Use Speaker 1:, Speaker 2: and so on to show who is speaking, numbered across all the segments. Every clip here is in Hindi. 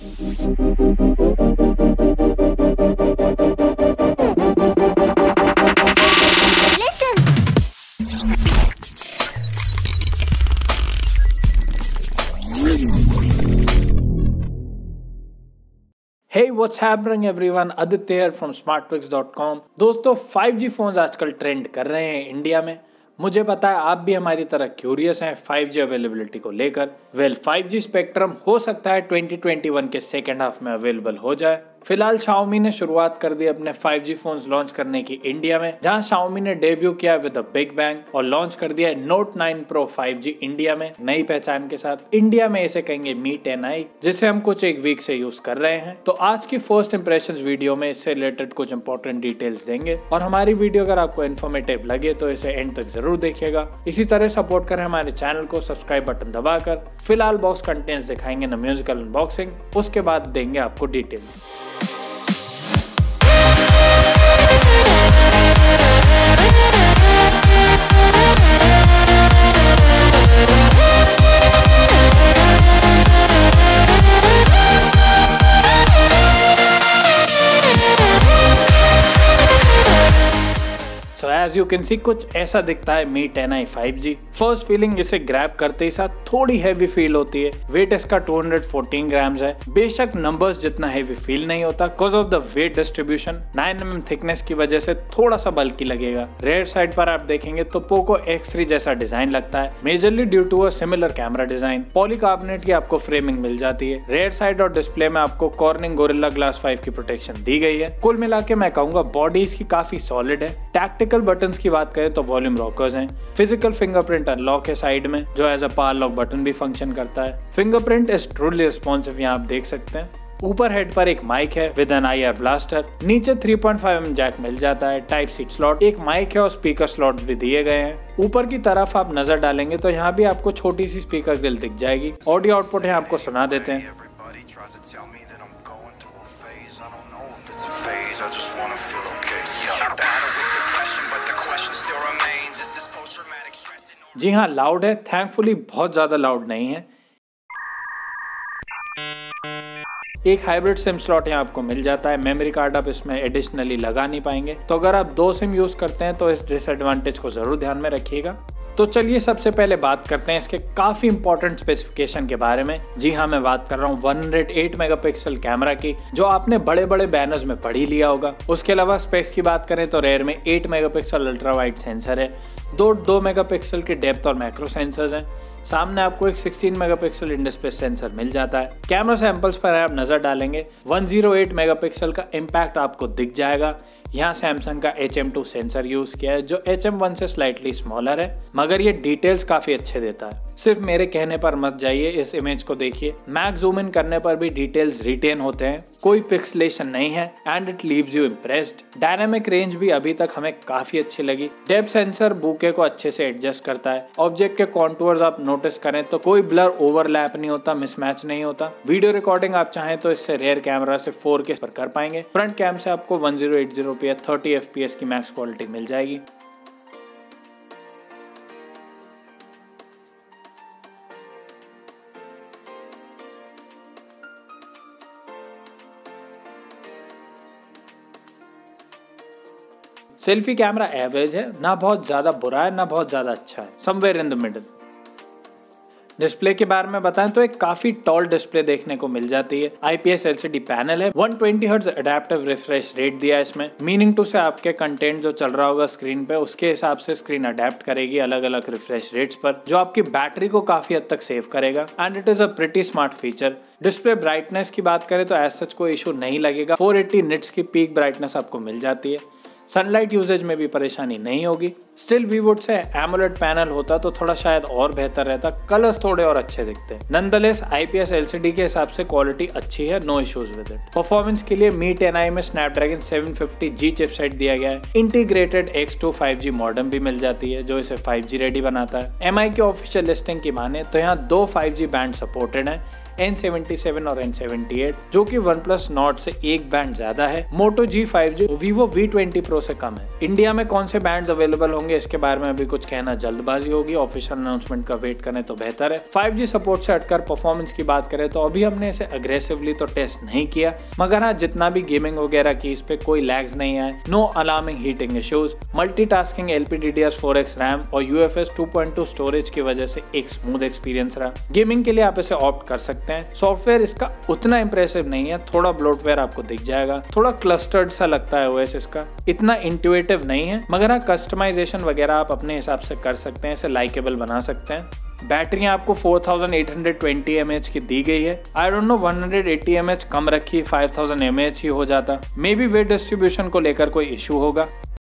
Speaker 1: Hey, what's happening everyone? Aditya here from smartpix.com। दोस्तों 5G फोन्स आजकल ट्रेंड कर रहे हैं इंडिया में। मुझे पता है आप भी हमारी तरह क्यूरियस हैं 5G अवेलेबिलिटी को लेकर। 5G स्पेक्ट्रम हो सकता है 2021 के सेकेंड हाफ में अवेलेबल हो जाए। फिलहाल Xiaomi ने शुरुआत कर दी अपने 5G फोन्स लॉन्च करने की इंडिया में, जहां Xiaomi ने डेब्यू किया विद अ बिग बैंग और लॉन्च कर दिया Note 9 Pro 5G इंडिया में नई पहचान के साथ। इंडिया में इसे कहेंगे Mi 10i, जिसे हम कुछ एक वीक से यूज कर रहे हैं। तो आज की फर्स्ट इंप्रेशंस वीडियो में इससे रिलेटेड कुछ इंपॉर्टेंट डिटेल्स देंगे और हमारी वीडियो अगर आपको इन्फॉर्मेटिव लगे तो इसे एंड तक जरूर देखिएगा। इसी तरह सपोर्ट करें हमारे चैनल को सब्सक्राइब बटन दबाकर। फिलहाल बॉक्स कंटेंट्स दिखाएंगे न म्यूजिकल अनबॉक्सिंग, उसके बाद देंगे आपको details. As you can see, कुछ ऐसा दिखता है Mi 10i 5G। First feeling इसे ग्रैब करते ही साथ थोड़ी हैवी फील होती है। वेट इसका 214 ग्राम्स है। बेशक नंबर्स जितना हैवी फील नहीं होता because of the weight distribution. 9mm thickness की वजह से थोड़ा सा बल्की लगेगा। रेयर साइड पर आप देखेंगे तो पोको X3 जैसा डिजाइन लगता है, majorly due to a similar camera design. Polycarbonate की आपको फ्रेमिंग मिल जाती है। रेयर साइड और डिस्प्ले में आपको कॉर्निंग गोरिल्ला ग्लास 5 की प्रोटेक्शन दी गई है। कुल मिला के मैं कहूंगा बॉडी इसकी काफी सॉलिड है। टैक्टिकल बटन्स की बात करें तो वॉल्यूम रॉकर्स हैं। फिजिकल फिंगरप्रिंट अनलॉक है साइड में, जो as a power lock button भी फंक्शन करता है। फिंगरप्रिंट इज ट्रूली रिस्पॉन्सिव, यहाँ आप देख सकते हैं। ऊपर हेड पर एक माइक है विद एन IR ब्लास्टर। नीचे 3.5mm जैक मिल जाता है। टाइप C स्लॉट, एक माइक है और स्पीकर स्लॉट्स भी दिए गए हैं। ऊपर की तरफ आप नजर डालेंगे तो यहाँ भी आपको छोटी सी स्पीकर ग्रिल दिख जाएगी। ऑडियो आउटपुट है, आपको सुना देते हैं। जी हाँ, लाउड है, थैंकफुली बहुत ज्यादा लाउड नहीं है। एक हाइब्रिड सिम स्लॉट यहाँ आपको मिल जाता है। मेमोरी कार्ड आप इसमें एडिशनली लगा नहीं पाएंगे, तो अगर आप 2 सिम यूज करते हैं तो इस डिसएडवांटेज को जरूर ध्यान में रखिएगा। तो चलिए सबसे पहले बात करते हैं इसके काफी इंपॉर्टेंट स्पेसिफिकेशन के बारे में। जी हाँ, मैं बात कर रहा हूँ 108 मेगापिक्सल कैमरा की, जो आपने बड़े बड़े बैनर्स में पढ़ ही लिया होगा। उसके अलावा स्पेक्स की बात करें तो रेयर में 8 मेगापिक्सल अल्ट्रा वाइड सेंसर है। 2 मेगापिक्सल के डेप्थ और मैक्रो सेंसर्स हैं। सामने आपको एक 16 मेगापिक्सल इन डिस्प्ले सेंसर मिल जाता है। कैमरा सैंपल्स पर आप नजर डालेंगे 108 मेगापिक्सल का इम्पैक्ट आपको दिख जाएगा। यहाँ सैमसंग का HM2 सेंसर यूज किया है, जो HM1 से स्लाइटली स्मॉलर है, मगर ये डिटेल्स काफी अच्छे देता है। सिर्फ मेरे कहने पर मत जाइए, इस इमेज को देखिए। मैक्स जूम इन करने पर भी डिटेल्स रिटेन होते हैं, कोई पिक्सलेशन नहीं है and it leaves you impressed. Dynamic range भी अभी तक हमें काफी अच्छी लगी। डेप्थ सेंसर बुके को अच्छे से एडजस्ट करता है। ऑब्जेक्ट के कॉन्टूर्स आप नोटिस करें तो कोई ब्लर ओवरलैप नहीं होता, मिसमैच नहीं होता। वीडियो रिकॉर्डिंग आप चाहें तो इससे रेयर कैमरा से 4K पर कर पाएंगे। फ्रंट कैम से आपको 1080p 30 FPS की मैक्स क्वालिटी मिल जाएगी। सेल्फी कैमरा एवरेज है, ना बहुत ज्यादा बुरा है ना बहुत ज्यादा अच्छा है, somewhere in the middle. Display के बारे में बताएं तो एक काफी टॉल डिस्प्ले देखने को मिल जाती है। IPS LCD पैनल है। 120 हर्ट्ज एडेप्टिव रिफ्रेश रेट दिया है इसमें। मीनिंग टू से आपके कंटेंट जो चल रहा होगा स्क्रीन पे, उसके हिसाब से स्क्रीन अडेप्ट करेगी अलग अलग रिफ्रेश रेट्स पर, जो आपकी बैटरी को काफी हद तक सेव करेगा and it is a pretty smart feature. Display brightness की बात करें तो एज सच कोई इशू नहीं लगेगा। 480 निट्स की पीक ब्राइटनेस आपको मिल जाती है। सनलाइट यूजेज में भी परेशानी नहीं होगी। स्टिल वीवुड से एमोलेड पैनल होता तो थोड़ा शायद और बेहतर रहता, कलर्स थोड़े और अच्छे दिखते। नॉनदलेस IPS LCD के हिसाब से क्वालिटी अच्छी है, no issues with it. Performance के लिए Mi 10i में स्नैपड्रैगन 750G चिपसेट दिया गया है। इंटीग्रेटेड X2 5G मॉडेम भी मिल जाती है, जो इसे 5G रेडी बनाता है। MI की ऑफिशियल लिस्टिंग की माने तो यहाँ 2 5G बैंड सपोर्टेड है। N77 और N78, जो कि OnePlus Nord से एक बैंड ज्यादा है। Moto G5G Vivo V20 Pro से कम है। इंडिया में कौन से बैंड्स अवेलेबल होंगे इसके बारे में अभी कुछ कहना जल्दबाजी होगी, ऑफिशियल अनाउंसमेंट का वेट करें तो बेहतर है। 5G सपोर्ट से हटकर परफॉर्मेंस की बात करें तो अभी हमने इसे अग्रेसिवली तो टेस्ट नहीं किया, मगर हाँ जितना भी गेमिंग वगैरह की इस पे कोई लैग्स नहीं आए, no alarming heating issues, multitasking LPDDR4X RAM और UFS 2.2 स्टोरेज की वजह से एक स्मूथ एक्सपीरियंस रहा। गेमिंग के लिए आप इसे ऑप्ट कर सकते हैं। सॉफ्टवेयर इसका उतना इंप्रेसिव नहीं है, थोड़ा ब्लोटवेयर आपको दिख जाएगा, थोड़ा क्लस्टर्ड सा लगता है OS इसका, इतना इंट्यूटिव नहीं है, मगर हाँ कस्टमाइजेशन वगैरह आप अपने हिसाब से कर सकते हैं, इसे लाइकेबल बना सकते हैं। बैटरी आपको 4820 mAh की दी गई है। आई डोंट नो 180 mAh कम रखी, 5000 mAh ही हो जाता। मे बी वेट डिस्ट्रीब्यूशन को लेकर कोई इश्यू होगा।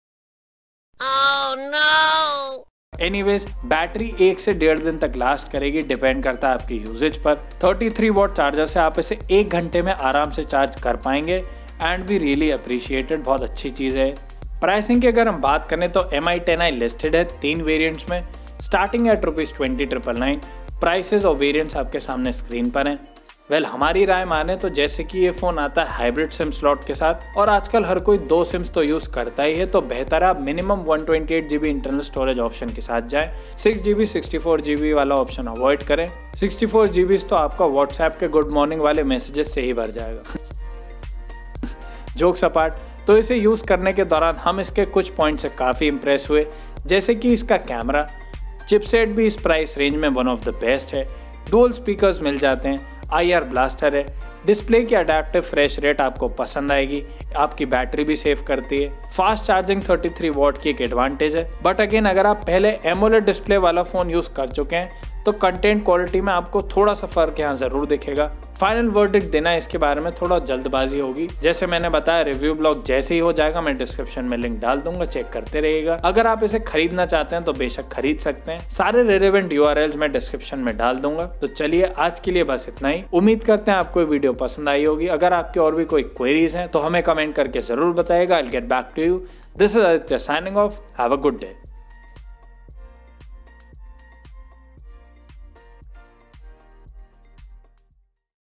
Speaker 1: एनीवेज बैटरी 1 से 1.5 दिन तक लास्ट करेगी, डिपेंड करता है आपकी यूजेज पर। 33 वॉट चार्जर से आप इसे 1 घंटे में आराम से चार्ज कर पाएंगे एंड वी रियली अप्रिशिएटेड, बहुत अच्छी चीज है। प्राइसिंग की अगर हम बात करें तो MI 10i लिस्टेड है 3 वेरिएंट्स में, स्टार्टिंग एट ₹20,999। प्राइसेस और वेरिएंट्स आपके सामने स्क्रीन पर हैं। वेल हमारी राय माने तो जैसे कि ये फोन आता है हाइब्रिड सिम स्लॉट के साथ और आजकल हर कोई 2 सिम्स तो यूज करता ही है, तो बेहतर है आप minimum 128GB internal storage option के साथ जाएं। 6GB 64GB वाला ऑप्शन अवॉइड करें। 64GB तो आपका व्हाट्सएप के गुड मॉर्निंग वाले मैसेजेस से ही भर जाएगा। जोक्स अपार्ट, तो इसे यूज करने के दौरान हम इसके कुछ पॉइंट से काफी इंप्रेस हुए, जैसे कि इसका कैमरा, चिपसेट भी इस प्राइस रेंज में वन ऑफ द बेस्ट है, डुअल स्पीकर्स मिल जाते हैं, IR ब्लास्टर है, डिस्प्ले की अडैप्टिव फ्रेश रेट आपको पसंद आएगी, आपकी बैटरी भी सेव करती है, फास्ट चार्जिंग 33 वॉट की एक एडवांटेज है। बट अगेन अगर आप पहले एमोलेड डिस्प्ले वाला फोन यूज कर चुके हैं तो कंटेंट क्वालिटी में आपको थोड़ा सा फर्क यहाँ जरूर दिखेगा। फाइनल वर्डिक्ट देना इसके बारे में थोड़ा जल्दबाजी होगी। जैसे मैंने बताया रिव्यू ब्लॉग जैसे ही हो जाएगा मैं डिस्क्रिप्शन में लिंक डाल दूंगा, चेक करते रहिएगा। अगर आप इसे खरीदना चाहते हैं तो बेशक खरीद सकते हैं, सारे रिलेवेंट URLs मैं डिस्क्रिप्शन में डाल दूंगा। तो चलिए आज के लिए बस इतना ही। उम्मीद करते हैं आपको वीडियो पसंद आई होगी। अगर आपकी और भी कोई क्वेरीज हैं तो हमें कमेंट करके जरूर बताइएगा। I will get back to you. This is Aditya signing off. Have a good day.